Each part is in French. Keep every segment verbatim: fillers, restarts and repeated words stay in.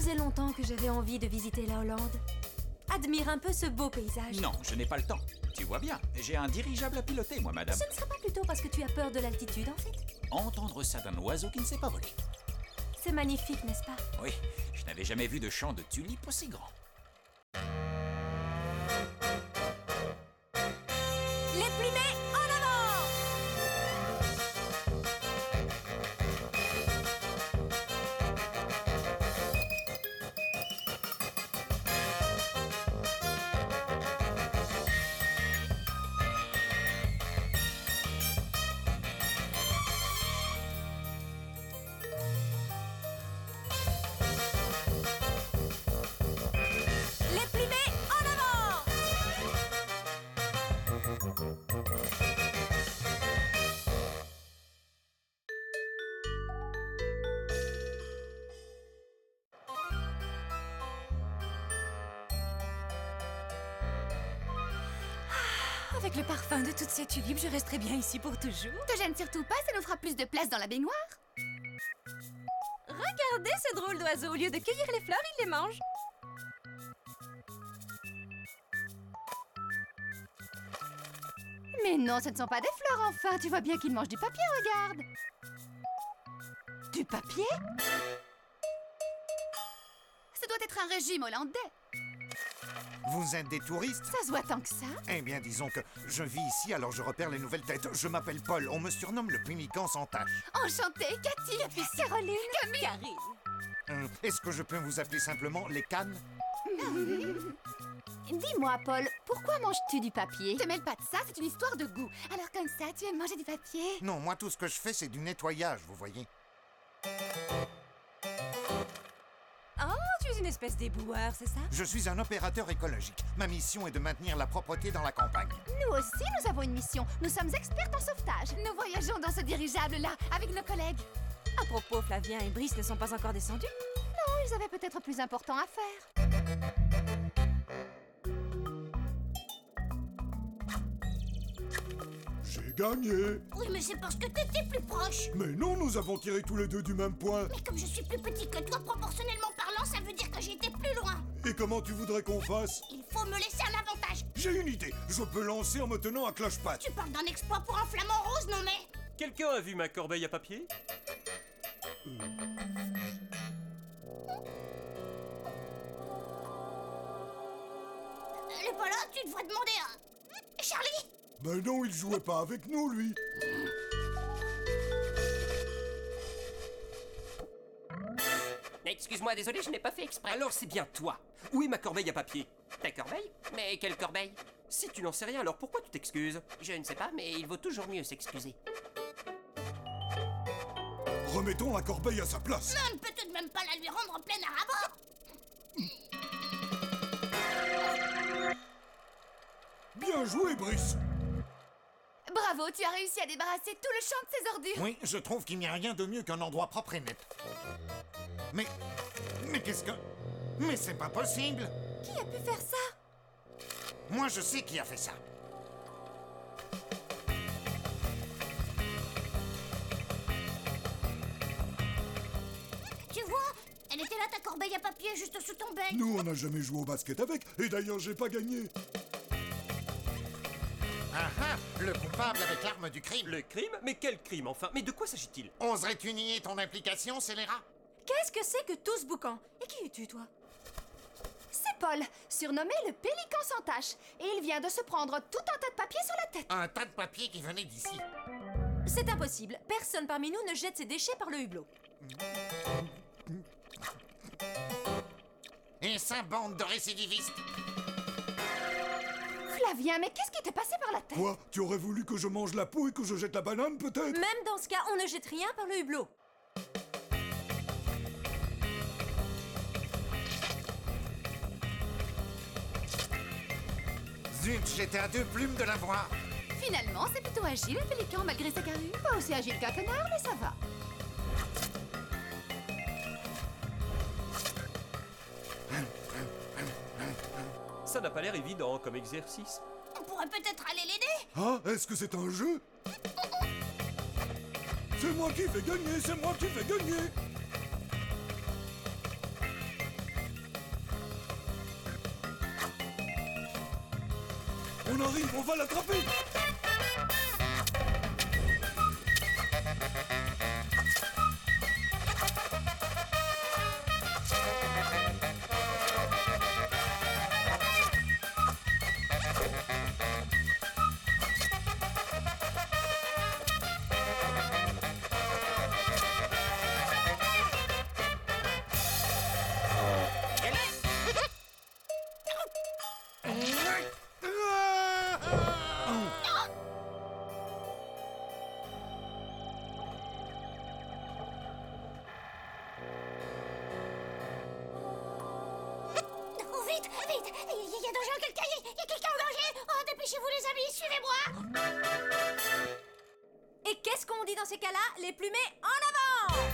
faisait longtemps que j'avais envie de visiter la Hollande. Admire un peu ce beau paysage. Non, je n'ai pas le temps. Tu vois bien, j'ai un dirigeable à piloter, moi, madame. Ce ne sera pas plutôt parce que tu as peur de l'altitude, en fait? Entendre ça d'un oiseau qui ne sait pas voler. C'est magnifique, n'est-ce pas? Oui, je n'avais jamais vu de champ de tulipes aussi grand. Les plumets en avant! Les plumets en avant! Avec le parfum de toutes ces tulipes, je resterai bien ici pour toujours. Te gêne surtout pas, ça nous fera plus de place dans la baignoire. Regardez ce drôle d'oiseau, au lieu de cueillir les fleurs, il les mange. Mais non, ce ne sont pas des fleurs, enfin. Tu vois bien qu'il mange du papier, regarde. Du papier? Ça doit être un régime hollandais. Vous êtes des touristes? Ça se voit tant que ça. Eh bien, disons que je vis ici, alors je repère les nouvelles têtes. Je m'appelle Paul, on me surnomme le pénican sans tache. Enchantée, Cathy. Et puis Caroline. Camille. Karine. Hum, Est-ce que je peux vous appeler simplement les cannes? Dis-moi, Paul, pourquoi manges-tu du papier? Te mêle pas de ça, c'est une histoire de goût. Alors comme ça, tu aimes manger du papier? Non, moi tout ce que je fais, c'est du nettoyage, vous voyez. Oh, tu es une espèce d'éboueur, c'est ça? Je suis un opérateur écologique. Ma mission est de maintenir la propreté dans la campagne. Nous aussi, nous avons une mission. Nous sommes experts en sauvetage. Nous voyageons dans ce dirigeable-là avec nos collègues. À propos, Flavien et Brice ne sont pas encore descendus? Non, ils avaient peut-être plus important à faire. J'ai gagné. Oui, mais c'est parce que t'étais plus proche. Mais non, nous avons tiré tous les deux du même point. Mais comme je suis plus petit que toi, proportionnellement parlant, ça veut dire que j'étais plus loin. Et comment tu voudrais qu'on fasse? Il faut me laisser un avantage. J'ai une idée. Je peux lancer en me tenant à cloche-patte. Tu parles d'un exploit pour un flamant rose, non mais... Quelqu'un a vu ma corbeille à papier? Elle est pas là, tu devrais demander à... Charlie? Mais non, il jouait pas avec nous, lui. Excuse-moi, désolé, je n'ai pas fait exprès. Alors c'est bien toi. Où est ma corbeille à papier? Ta corbeille? Mais quelle corbeille? Si tu n'en sais rien, alors pourquoi tu t'excuses? Je ne sais pas, mais il vaut toujours mieux s'excuser. Remettons la corbeille à sa place. On ne peut tout de même pas la lui rendre en plein air à bord. Bien joué, Brice. Bravo, tu as réussi à débarrasser tout le champ de ces ordures. Oui, je trouve qu'il n'y a rien de mieux qu'un endroit propre et net. Mais... Mais qu'est-ce que... Mais c'est pas possible. Qui a pu faire ça? Moi, je sais qui a fait ça. Tu vois, elle était là ta corbeille à papier juste sous ton bec. Nous, on n'a jamais joué au basket avec. Et d'ailleurs, j'ai pas gagné. Ah ah, le coupable avec l'arme du crime. Le crime? Mais quel crime enfin? Mais de quoi s'agit-il? Oserais-tu nier ton implication, scélérat? Qu'est-ce que c'est que tout ce boucan? Et qui es-tu, toi? C'est Paul, surnommé le pélican sans tache. Et il vient de se prendre tout un tas de papier sur la tête. Un tas de papier qui venait d'ici. C'est impossible. Personne parmi nous ne jette ses déchets par le hublot. Et ça, bande de récidivistes. Flavien, mais qu'est-ce qui t'est passé par la tête? Quoi? Tu aurais voulu que je mange la peau et que je jette la banane, peut-être? Même dans ce cas, on ne jette rien par le hublot. Zut, j'étais à deux plumes de l'avoir. Finalement, c'est plutôt agile, le pélican, malgré sa carrure. Pas aussi agile qu'un canard, mais ça va. Ça n'a pas l'air évident comme exercice. On pourrait peut-être aller l'aider. Ah, est-ce que c'est un jeu? C'est moi qui fais gagner, c'est moi qui fais gagner. On arrive, on va l'attraper. Oh, vite, vite. Il y a danger, quelqu'un, il y a quelqu'un en danger. Oh, dépêchez-vous les amis, suivez-moi. Et qu'est-ce qu'on dit dans ces cas-là? Les plumées en avant!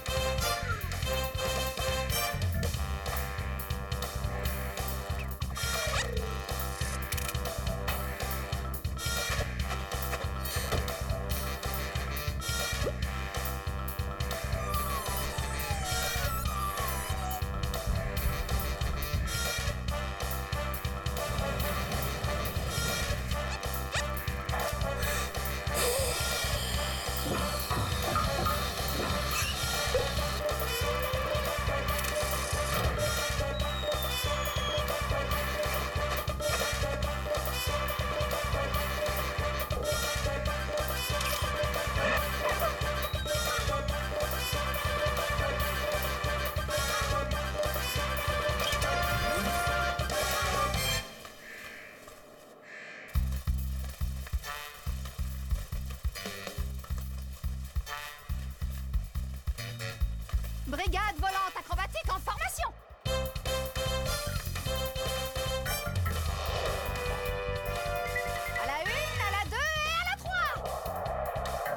Brigade volante acrobatique en formation. À la une, à la deux et à la trois.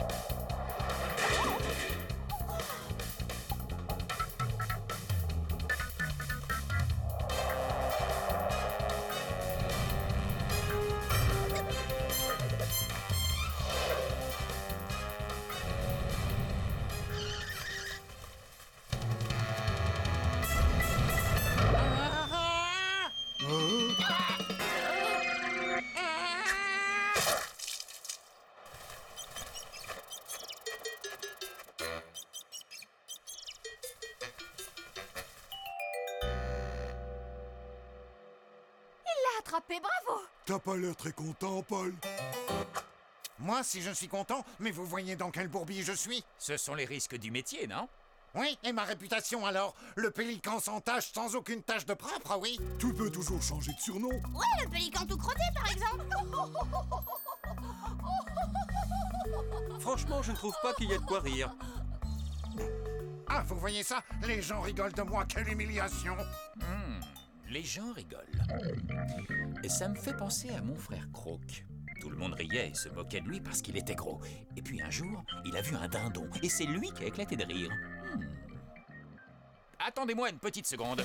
Attrapé, bravo! T'as pas l'air très content, Paul. Moi, si je suis content, mais vous voyez dans quel bourbier je suis? Ce sont les risques du métier, non? Oui, et ma réputation alors? Le pélican sans tache, sans aucune tache de propre, oui? Tu peux toujours changer de surnom. Ouais, le pélican tout crotté, par exemple. Franchement, je ne trouve pas qu'il y ait de quoi rire. Ah, vous voyez ça? Les gens rigolent de moi, quelle humiliation! Hmm, les gens rigolent. Et ça me fait penser à mon frère Croc. Tout le monde riait et se moquait de lui parce qu'il était gros. Et puis un jour, il a vu un dindon. Et c'est lui qui a éclaté de rire. Hmm. Attendez-moi une petite seconde.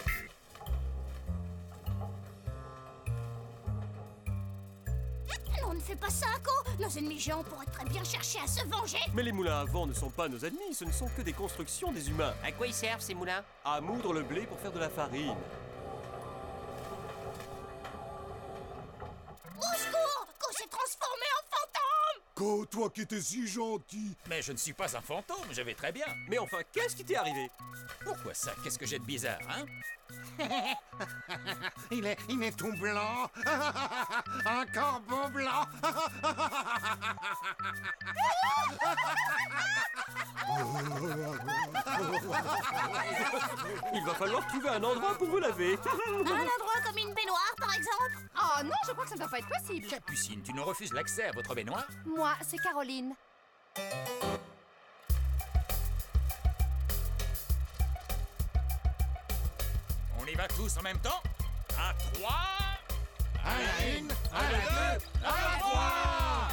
Non, ne fais pas ça, Co. Nos ennemis géants pourraient très bien chercher à se venger. Mais les moulins à vent ne sont pas nos ennemis, ce ne sont que des constructions des humains. À quoi ils servent ces moulins? À moudre le blé pour faire de la farine. Au secours! Co s'est transformé en fantôme! Co, toi qui étais si gentil. Mais je ne suis pas un fantôme, je vais très bien. Mais enfin, qu'est-ce qui t'est arrivé? Pourquoi ça? Qu'est-ce que j'ai de bizarre, hein? Il est, il est tout blanc. Un corbeau blanc. Il va falloir trouver un endroit pour vous laver. Un endroit comme une baignoire, par exemple? Oh non, je crois que ça ne va pas être possible. Capucine, tu nous refuses l'accès à votre baignoire? Moi, c'est Caroline. On y va tous en même temps? À trois... À la une, à la deux, à la trois.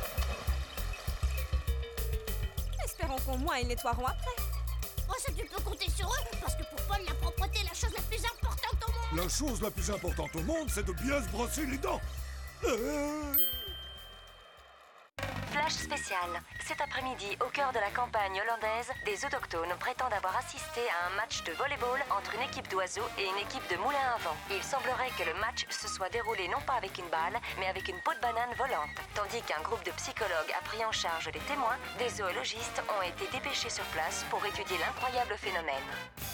Espérons qu'au moins ils nettoieront après. Oh, ça, tu peux compter sur eux, parce que pour Paul, la propreté est la chose la plus importante au monde. La chose la plus importante au monde, c'est de bien se brosser les dents. Euh... Flash flash spécial. Cet après-midi, au cœur de la campagne hollandaise, des autochtones prétendent avoir assisté à un match de volleyball entre une équipe d'oiseaux et une équipe de moulins à vent. Il semblerait que le match se soit déroulé non pas avec une balle, mais avec une peau de banane volante. Tandis qu'un groupe de psychologues a pris en charge les témoins, des zoologistes ont été dépêchés sur place pour étudier l'incroyable phénomène.